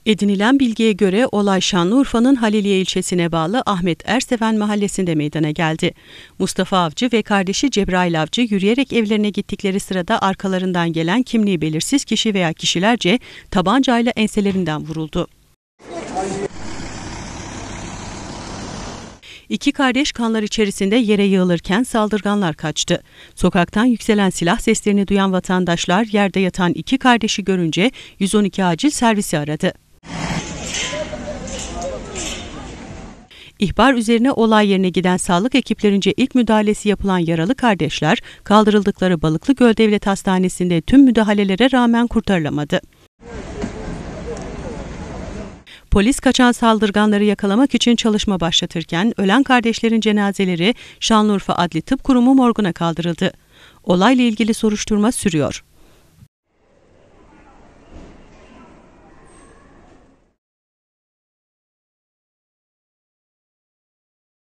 Edinilen bilgiye göre olay Şanlıurfa'nın Haliliye ilçesine bağlı Ahmet Erseven mahallesinde meydana geldi. Mustafa Avcı ve kardeşi Cebrail Avcı yürüyerek evlerine gittikleri sırada arkalarından gelen kimliği belirsiz kişi veya kişilerce tabancayla enselerinden vuruldu. İki kardeş kanlar içerisinde yere yığılırken saldırganlar kaçtı. Sokaktan yükselen silah seslerini duyan vatandaşlar yerde yatan iki kardeşi görünce 112 acil servisi aradı. İhbar üzerine olay yerine giden sağlık ekiplerince ilk müdahalesi yapılan yaralı kardeşler kaldırıldıkları Balıklıgöl Devlet Hastanesi'nde tüm müdahalelere rağmen kurtarılamadı. Polis kaçan saldırganları yakalamak için çalışma başlatırken ölen kardeşlerin cenazeleri Şanlıurfa Adli Tıp Kurumu morguna kaldırıldı. Olayla ilgili soruşturma sürüyor.